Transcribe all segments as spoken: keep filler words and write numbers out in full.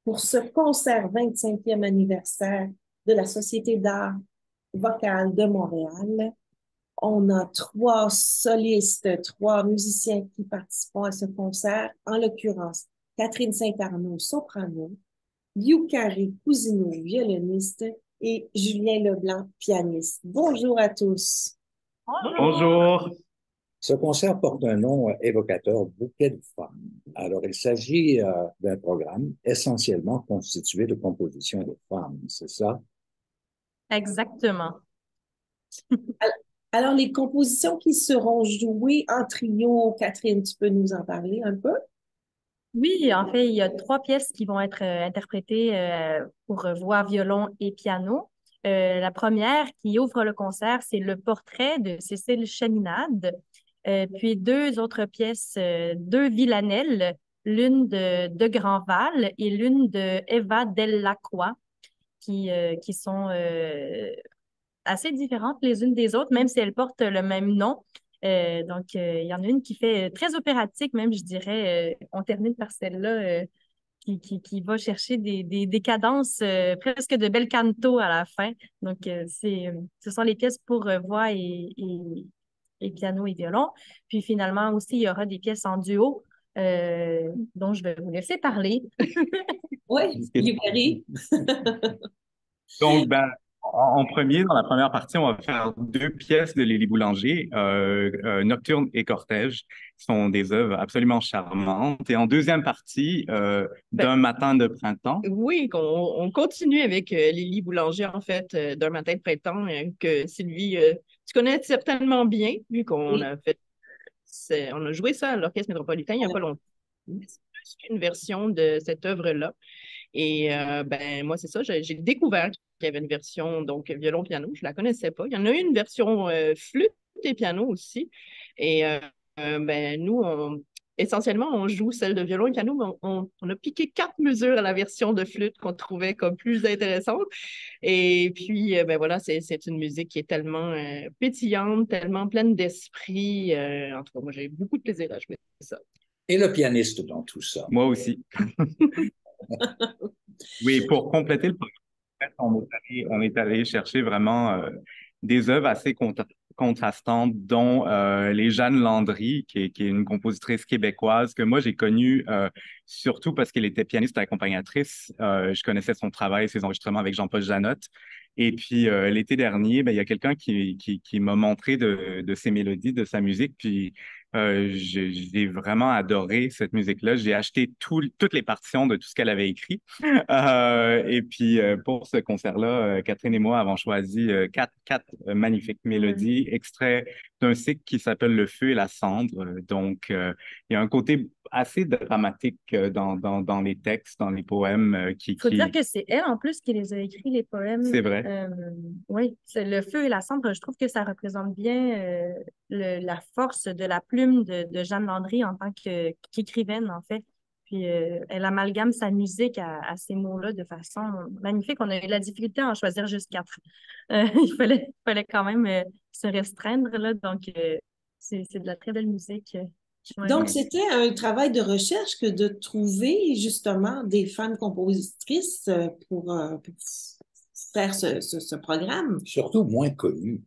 pour ce concert vingt-cinquième anniversaire de la Société d'art vocal de Montréal. On a trois solistes, trois musiciens qui participeront à ce concert, en l'occurrence Catherine Saint-Arnaud, soprano, Yukari Cousineau, violoniste, et Julien Leblanc, pianiste. Bonjour à tous. Bonjour. Ce concert porte un nom euh, évocateur, Bouquet de femmes. Alors, il s'agit euh, d'un programme essentiellement constitué de compositions de femmes, c'est ça? Exactement. Alors, les compositions qui seront jouées en trio, Catherine, tu peux nous en parler un peu? Oui, en fait, il y a trois pièces qui vont être euh, interprétées euh, pour voix, violon et piano. Euh, la première qui ouvre le concert, c'est Le Portrait de Cécile Chaminade. Euh, puis deux autres pièces, euh, deux villanelles, l'une de, de Grandval et l'une de Eva Dell'Acqua, qui, euh, qui sont euh, assez différentes les unes des autres, même si elles portent le même nom. Euh, donc, euh, il y en a une qui fait euh, très opératique, même, je dirais. Euh, on termine par celle-là euh, qui, qui, qui va chercher des, des, des cadences euh, presque de bel canto à la fin. Donc, euh, c'est, euh, ce sont les pièces pour euh, voix et, et, et piano et violon. Puis finalement aussi, il y aura des pièces en duo euh, dont je vais vous laisser parler. Oui, Yukari. Donc, ben, en en premier, dans la première partie, on va faire deux pièces de Lily Boulanger, euh, euh, Nocturne et Cortège, qui sont des œuvres absolument charmantes. Et en deuxième partie, euh, Ben, D'un matin de printemps. oui, on, on continue avec euh, Lily Boulanger, en fait, euh, d'un matin de printemps, euh, que Sylvie, euh, tu connais certainement bien, vu qu'on Oui. a fait, c'est- on a joué ça à l'Orchestre métropolitain il n'y a pas longtemps. C'est plus qu'une version de cette œuvre-là. Et euh, ben, moi, c'est ça, j'ai j'ai découvert qu'il y avait une version, donc, violon-piano. Je ne la connaissais pas. Il y en a eu une version euh, flûte et piano aussi. Et euh, euh, ben, nous, on- essentiellement, on joue celle de violon et piano, mais on, on- on a piqué quatre mesures à la version de flûte qu'on trouvait comme plus intéressante. Et puis, euh, ben voilà, c'est, c'est une musique qui est tellement euh, pétillante, tellement pleine d'esprit. Euh, en tout cas, moi, j'ai beaucoup de plaisir à jouer ça. Et le pianiste dans tout ça. Moi aussi. Oui, pour compléter le programme, on est allé, on est allé chercher vraiment euh, des œuvres assez contra- contrastantes, dont euh, les Jeanne Landry, qui est, qui est une compositrice québécoise que moi j'ai connue euh, surtout parce qu'elle était pianiste accompagnatrice. Euh, je connaissais son travail, ses enregistrements avec Jean-Paul Janotte. Et puis euh, l'été dernier, ben, il y a quelqu'un qui, qui, qui m'a montré de, de ses mélodies, de sa musique. Puis euh, j'ai j'ai vraiment adoré cette musique-là. J'ai acheté tout- toutes les partitions de tout ce qu'elle avait écrit. Euh, et puis, euh, pour ce concert-là, euh, Catherine et moi avons choisi euh, quatre, quatre euh, magnifiques mélodies, extraits d'un cycle qui s'appelle Le Feu et la Cendre. Euh, Donc, euh, il y a un côté assez dramatique euh, dans, dans, dans les textes, dans les poèmes euh, qui, Il faut dire qui... que c'est elle, en plus, qui les a écrits, les poèmes. C'est vrai. Euh, oui, c'est Le Feu et la Cendre. Je trouve que ça représente bien euh, le- la force de la plume de, de Jeanne Landry en tant que, qu'écrivaine, en fait. Puis euh, elle amalgame sa musique à, à ces mots-là de façon magnifique. On a eu la difficulté à en choisir juste quatre. Euh, il fallait, il fallait quand même euh, se restreindre, là. Donc, euh, c'est, c'est de la très belle musique. Ouais. Donc, c'était un travail de recherche que de trouver justement des femmes compositrices euh, pour, euh, pour faire ce, ce- ce programme. Surtout moins connu.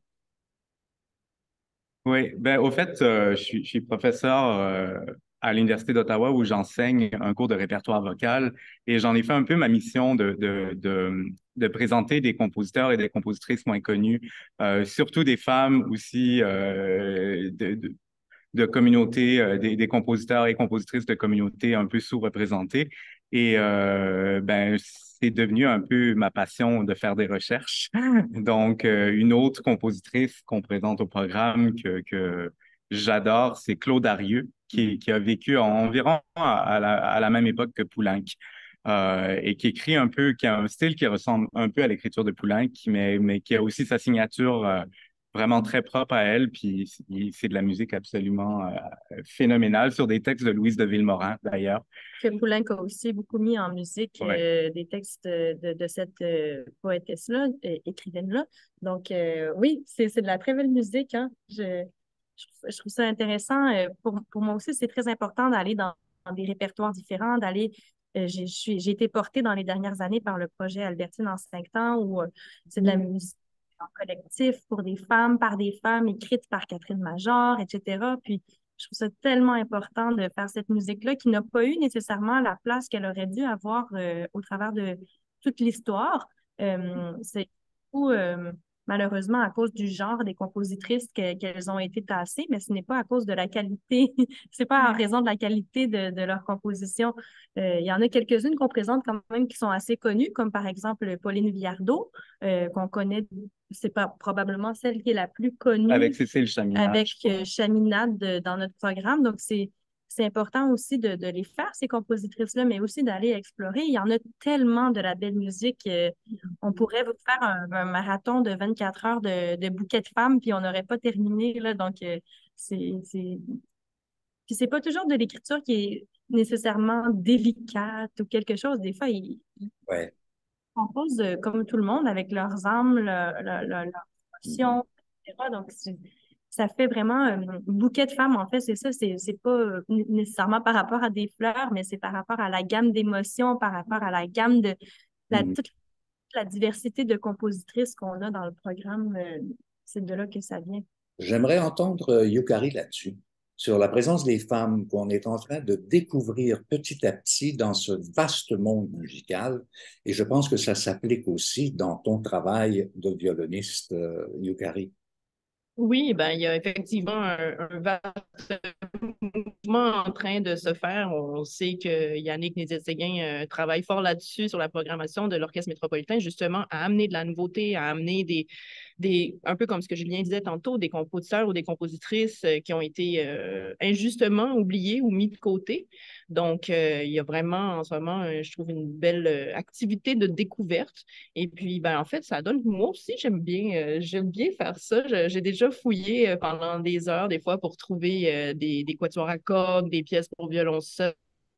Oui, ben, au fait, euh, je suis, je suis professeur euh, à l'Université d'Ottawa où j'enseigne un cours de répertoire vocal et j'en ai fait un peu ma mission de, de, de, de présenter des compositeurs et des compositrices moins connus, euh, surtout des femmes aussi euh, de, de, de communautés, euh, des, des compositeurs et compositrices de communautés un peu sous-représentées. Et euh, ben, c'est devenu un peu ma passion de faire des recherches. Donc, euh, une autre compositrice qu'on présente au programme que, que j'adore, c'est Claude Arieux, qui, qui a vécu environ à, à la, à la même époque que Poulenc. Euh, et qui écrit un peu, qui a un style qui ressemble un peu à l'écriture de Poulenc, mais, mais qui a aussi sa signature euh, vraiment très propre à elle. Puis c'est de la musique absolument euh, phénoménale sur des textes de Louise de Villemorin, d'ailleurs. Que Poulenc a aussi beaucoup mis en musique Ouais. euh, des textes de, de cette euh, poétesse-là, euh, écrivaine-là. Donc, euh, oui, c'est c'est de la très belle musique. Hein. Je, je, trouve je trouve ça intéressant. Euh, pour, pour moi aussi, c'est très important d'aller dans, dans des répertoires différents, d'aller Euh, j'ai, je suis- j'ai été portée dans les dernières années par le projet Albertine en cinq temps, où euh, c'est de la musique en collectif pour des femmes, par des femmes, écrite par Catherine Major, et cetera. Puis, je trouve ça tellement important de faire cette musique-là qui n'a pas eu nécessairement la place qu'elle aurait dû avoir euh, au travers de toute l'histoire. Euh, c'est beaucoup, euh, malheureusement, à cause du genre des compositrices que- qu'elles ont été tassées, mais ce n'est pas à cause de la qualité, c'est pas en raison de la qualité de, de leur composition. Euh, il y en a quelques-unes qu'on présente quand même qui sont assez connues, comme par exemple Pauline Viardot, euh, qu'on connaît, c'est pas probablement celle qui est la plus connue Avec Cécile Chaminade. avec euh, Chaminade de- dans notre programme. Donc, c'est c'est important aussi de, de les faire, ces compositrices-là, mais aussi d'aller explorer. Il y en a tellement de la belle musique. euh, on pourrait vous faire un, un marathon de vingt-quatre heures de, de bouquets de femmes, puis on n'aurait pas terminé, là. Donc, euh, c'est, c'est... Puis c'est pas toujours de l'écriture qui est nécessairement délicate ou quelque chose. Des fois, ils, ils Ouais. composent euh, comme tout le monde avec leurs âmes, leur, leur, leur, leurs émotions, et cetera. Donc, c'est- ça fait vraiment un bouquet de femmes. En fait, c'est ça. C'est, c'est pas euh, n- nécessairement par rapport à des fleurs, mais c'est par rapport à la gamme d'émotions, par rapport à la gamme de la, Mhm. toute la diversité de compositrices qu'on a dans le programme. euh, c'est de là que ça vient. J'aimerais entendre euh, Yukari là-dessus, sur la présence des femmes qu'on est en train de découvrir petit à petit dans ce vaste monde musical. Et je pense que ça s'applique aussi dans ton travail de violoniste, euh, Yukari. Oui, ben, il y a effectivement un, un vaste mouvement en train de se faire. On sait que Yannick Nézet-Séguin euh, travaille fort là-dessus, sur la programmation de l'Orchestre métropolitain, justement, à amener de la nouveauté, à amener des, des, un peu comme ce que Julien disait tantôt, des compositeurs ou des compositrices euh, qui ont été euh, injustement oubliés ou mis de côté. Donc, euh, il y a vraiment en ce moment, euh, je trouve, une belle euh, activité de découverte. Et puis, ben, en fait, ça donne, moi aussi, j'aime bien, euh, j'aime bien faire ça. Je- J'ai déjà fouillé euh, pendant des heures, des fois, pour trouver euh, des, des quatuors à cordes, des pièces pour violon seul,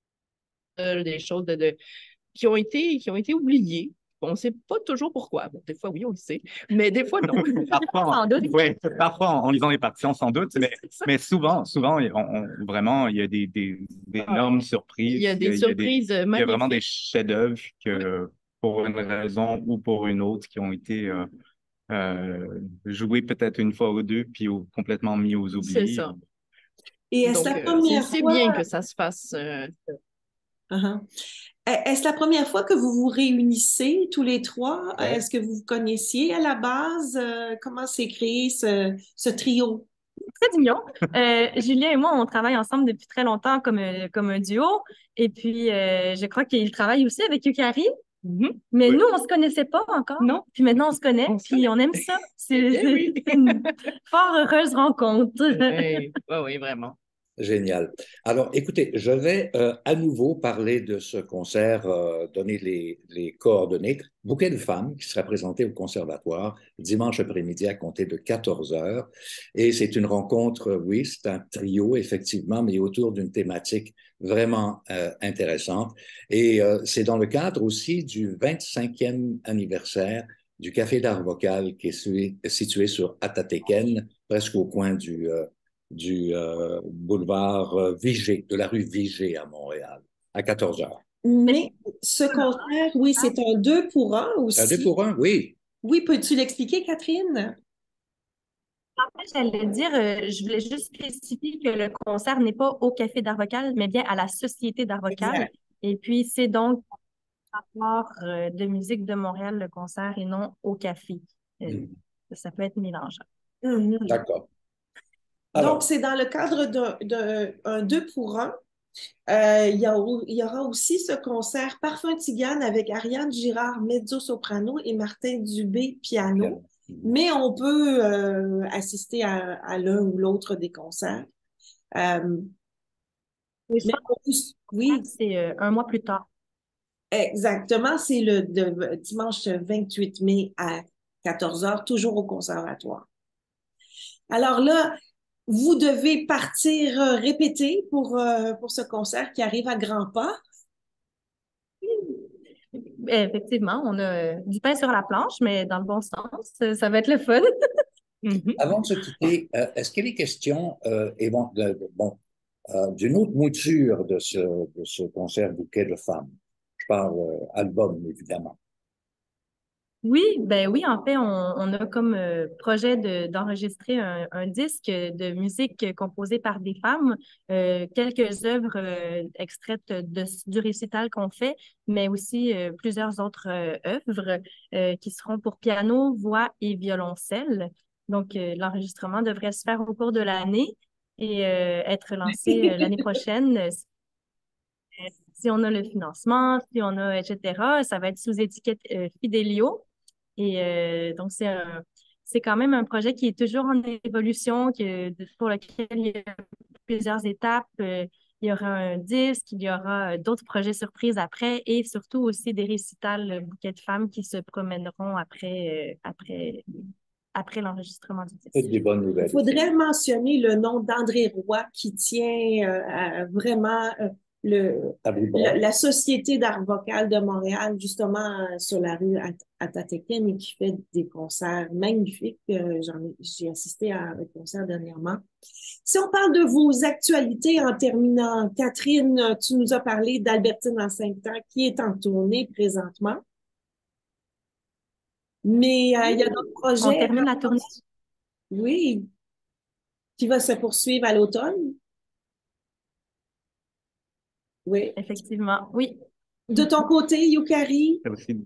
des choses de, de- qui ont été, qui ont été oubliées. On ne sait pas toujours pourquoi. Bon, des fois, oui, on le sait, mais des fois, non. Parfois, Sans doute. ouais, parfois, en, en lisant les partitions, sans doute, mais, mais souvent, souvent, on- on- vraiment, il y a des, des, des énormes surprises. Il y a des Il y a des, surprises euh, il y a vraiment des magnifiques. chefs-d'œuvre que, pour une raison ou pour une autre, qui ont été euh, euh, joués peut-être une fois ou deux, puis au- complètement mis aux C'est oublis. ça. Et est-ce Donc, la euh, c'est première c'est fois, bien que ça se fasse. euh, uh-huh. Est-ce la première fois que vous vous réunissez tous les trois? Ouais. Est-ce que vous vous connaissiez à la base? Euh, comment s'est créé ce, ce trio? Très mignon. Euh, Julien et moi, on travaille ensemble depuis très longtemps comme, euh, comme un duo. Et puis, euh, je crois qu'il travaille aussi avec Yukari. mhm. Mais Oui. nous, on se connaissait pas encore. Non. Puis maintenant, on se connaît. On se Puis connaît. on aime ça. C'est Eh oui. c'est une fort heureuse rencontre. Oui, oui, oui, vraiment. Génial. Alors, écoutez, je vais euh, à nouveau parler de ce concert, euh, donner les, les coordonnées. Bouquet de femmes qui sera présenté au Conservatoire dimanche après-midi à compter de quatorze heures. Et c'est une rencontre, euh, oui, c'est un trio, effectivement, mais autour d'une thématique vraiment euh, intéressante. Et euh, c'est dans le cadre aussi du vingt-cinquième anniversaire du Café d'art vocal qui est situé, situé sur Atateken, presque au coin du... Euh, du euh, boulevard euh, Vigée, de la rue Vigée à Montréal, à quatorze heures. Mais ce concert, oui, c'est un deux pour un Un deux aussi. pour un, oui. Oui, peux-tu l'expliquer, Catherine? En fait, j'allais dire, euh, je voulais juste spécifier que le concert n'est pas au Café d'art vocal, mais bien à la Société d'art vocal. Exact. Et puis, c'est donc à part euh, de musique de Montréal, le concert, et non au café. Euh, Mm. Ça peut être mélangeant. Mhm. D'accord. Donc, Alors, c'est dans le cadre d'un d'un- un deux pour un. Euh, il y a au- il y aura aussi ce concert Parfum Tigane avec Ariane Girard, mezzo-soprano, et Martin Dubé, piano. Mais on peut euh, assister à, à l'un ou l'autre des concerts. Euh, Oui, je mais pense on peut- oui, que c'est euh, un mois plus tard. exactement. C'est le de- dimanche vingt-huit mai à quatorze heures, toujours au conservatoire. Alors là, vous devez partir euh, répéter pour, euh, pour ce concert qui arrive à grands pas. Eh, Effectivement, on a euh, du pain sur la planche, mais dans le bon sens. Euh, Ça va être le fun. Mhm. avant de se quitter, euh, est-ce qu'il est question euh, et bon, de- de- bon, euh, d'une autre mouture de ce, de ce concert Bouquet de femmes? parle euh, album, évidemment. Oui, ben oui, en fait, on, on a comme euh, projet de, d'enregistrer un, un disque de musique composée par des femmes, euh, quelques œuvres euh, extraites de, du récital qu'on fait, mais aussi euh, plusieurs autres euh, œuvres euh, qui seront pour piano, voix et violoncelle. Donc, euh, l'enregistrement devrait se faire au cours de l'année et euh, être lancé euh, l'année prochaine. Euh, Si on a le financement, si on a, et cetera, ça va être sous étiquette euh, Fidelio. Et euh, donc, c'est un, c'est quand même un projet qui est toujours en évolution, que, pour lequel il y a plusieurs étapes. Euh, il y aura un disque, il y aura euh, d'autres projets surprises après et surtout aussi des récitals euh, bouquets de femmes qui se promèneront après, euh, après, après l'enregistrement du C'est disque. des bonnes Il nouvelles. faudrait mentionner le nom d'André Roy qui tient euh, à vraiment euh, le, À bout de bras. la, la Société d'art vocal de Montréal, justement euh, sur la rue At- Atatéken, et qui fait des concerts magnifiques. Euh, j'en ai- j'ai assisté à un concert dernièrement. Si on parle de vos actualités en terminant, Catherine, tu nous as parlé d'Albertine en cinq temps qui est en tournée présentement. Mais euh, il y a d'autres On projets, termine la tournée. oui, qui va se poursuivre à l'automne. Oui. Effectivement, oui. De ton côté, Yukari? Il y a aussi,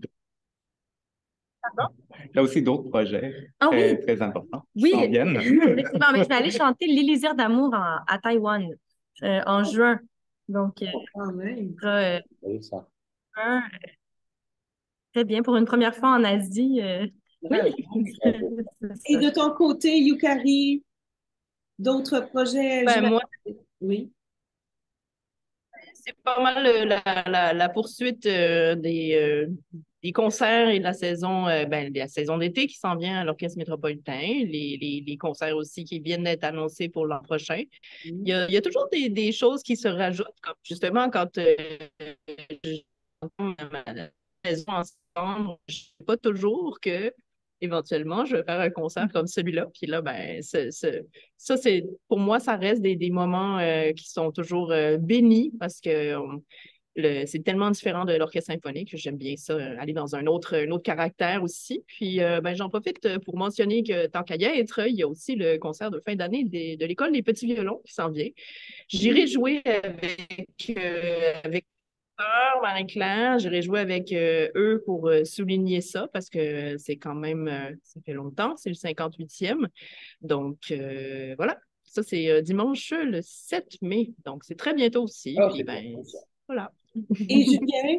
il y a aussi d'autres projets Ah très, oui, très importants qui oui, s'en viennent. effectivement, mais je vais aller chanter l'Élysée d'amour en- à Taïwan euh, en juin. Donc, euh, Quand même. ce sera, euh, Oui, ça. un- très bien pour une première fois en Asie. euh, Oui. Bravo. c'est Et de ça. ton côté, Yukari, d'autres projets? Ben, j'imagine- moi, Oui. c'est pas mal euh, la, la, la poursuite euh, des, euh, des concerts et de la saison, euh, ben, de la saison d'été qui s'en vient à l'Orchestre métropolitain, les, les, les concerts aussi qui viennent d'être annoncés pour l'an prochain. Il y a, il y a toujours des, des choses qui se rajoutent, comme justement quand euh, j'entends ma maison ensemble, je ne sais pas toujours que éventuellement je vais faire un concert comme celui-là. Puis là, ben, c'est, c'est- ça, c'est pour moi, ça reste des, des moments euh, qui sont toujours euh, bénis parce que on- le- c'est tellement différent de l'orchestre symphonique que j'aime bien ça, euh, aller dans un autre, un autre caractère aussi. Puis euh, ben, j'en profite euh, pour mentionner que tant qu'à y être, il y a aussi le concert de fin d'année des- de l'École des petits violons qui s'en vient. J'irai jouer avec, euh, avec Marie-Claire, j'irai jouer avec euh, eux pour euh, souligner ça parce que c'est quand même, euh, ça fait longtemps, c'est le cinquante-huitième. Donc euh, voilà, ça c'est euh, dimanche le sept mai. Donc c'est très bientôt aussi. Ah, Puis c'est ben bien, ça. voilà. Et Julien,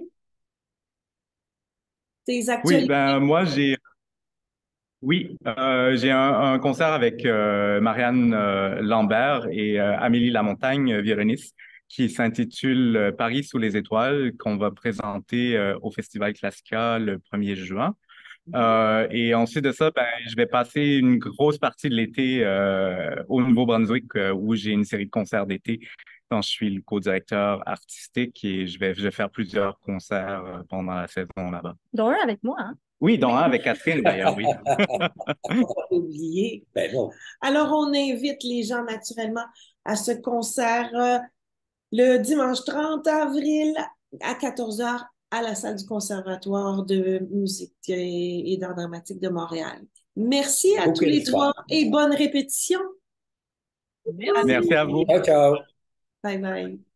tes Oui, actualités? ben moi, j'ai oui, euh, j'ai un, un concert avec euh, Marianne euh, Lambert et euh, Amélie Lamontagne, euh, violoniste, qui s'intitule euh, Paris sous les étoiles, qu'on va présenter euh, au Festival Classica le premier juin. Euh, et ensuite de ça, ben, je vais passer une grosse partie de l'été euh, au Nouveau-Brunswick, euh, où j'ai une série de concerts d'été quand je suis le co-directeur artistique et je vais, je vais faire plusieurs concerts euh, pendant la saison là-bas. Dont un avec moi, hein? Oui, dont un avec Catherine d'ailleurs, oui. Pas oublié. Ben non. Alors, on invite les gens naturellement à ce concert euh, le dimanche trente avril à quatorze heures à la salle du Conservatoire de musique et, et d'art dramatique de Montréal. Merci à Ok, tous les ça. trois et bonne répétition. Merci. Merci à vous. Ciao, ciao. Bye bye.